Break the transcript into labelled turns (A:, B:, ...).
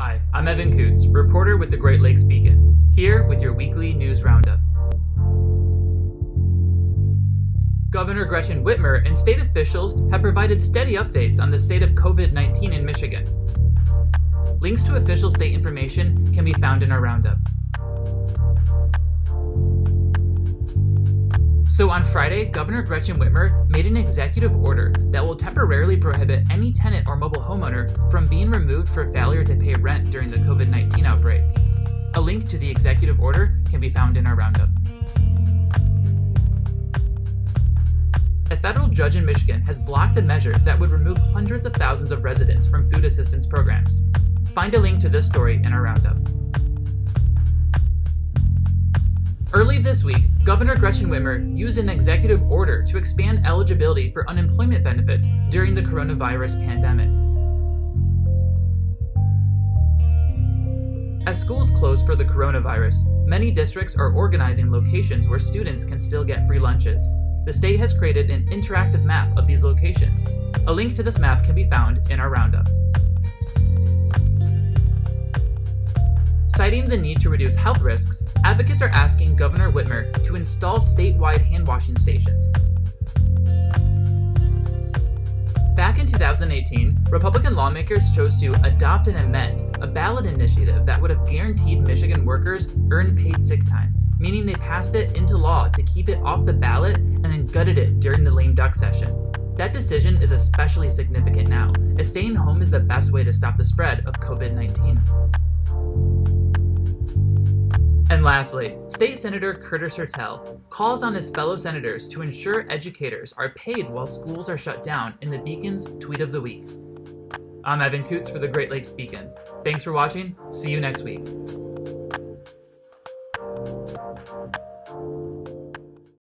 A: Hi, I'm Evan Coots, reporter with the Great Lakes Beacon, here with your weekly news roundup. Governor Gretchen Whitmer and state officials have provided steady updates on the state of COVID-19 in Michigan. Links to official state information can be found in our roundup. So on Friday, Governor Gretchen Whitmer made an executive order that will temporarily prohibit any tenant or mobile homeowner from being removed for failure to pay rent during the COVID-19 outbreak. A link to the executive order can be found in our roundup. A federal judge in Michigan has blocked a measure that would remove hundreds of thousands of residents from food assistance programs. Find a link to this story in our roundup. Early this week, Governor Gretchen Whitmer used an executive order to expand eligibility for unemployment benefits during the coronavirus pandemic. As schools close for the coronavirus, many districts are organizing locations where students can still get free lunches. The state has created an interactive map of these locations. A link to this map can be found in our roundup. Citing the need to reduce health risks, advocates are asking Governor Whitmer to install statewide hand-washing stations. Back in 2018, Republican lawmakers chose to adopt and amend a ballot initiative that would have guaranteed Michigan workers earned paid sick time, meaning they passed it into law to keep it off the ballot and then gutted it during the lame duck session. That decision is especially significant now, as staying home is the best way to stop the spread of COVID-19. And lastly, State Senator Curtis Hertel calls on his fellow senators to ensure educators are paid while schools are shut down in the Beacon's Tweet of the Week. I'm Evan Coots for the Great Lakes Beacon. Thanks for watching. See you next week.